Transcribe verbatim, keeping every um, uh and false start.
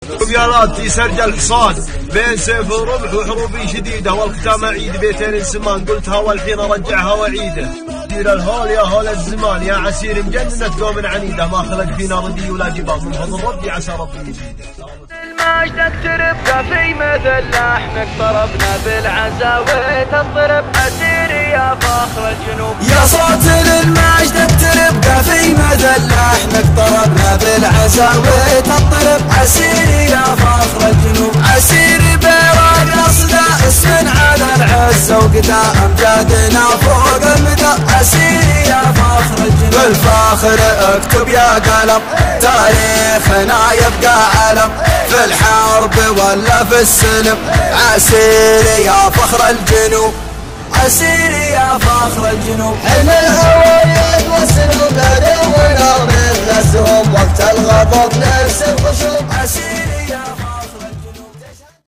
وبيالات في سرج الحصان بين سيف ورمح وحروب شديده، والختام عيد بيتين السمان قلتها والحين ارجعها واعيده. سير الهول يا هول الزمان يا عسير مجننة قوم عنيده، ما خلق فينا ردي ولا جبال من فضل ربي عسى ربي يزيده. المجد تربى في مثل لحمك ضربنا بالعزاوي تضرب اسير يا فخر الجنوب. يا صوت المجد تربى في مثل لحمك ضربنا بالعزاوي تضرب اسير يا فخر الجنوب. اسير بيرق اصداء اسم على العزه وقدا امجادنا فوق المدى. اسير يا فخر الجنوب بالفاخر اكتب يا قلم تاريخنا يبقى علم في الحرب ولا في السلم. عسير يا فخر الجنوب عسير يا فخر الجنوب. حمل الهوايد والسنوب نادي ونار من السهوم وقت الغضب نرسم خشوم.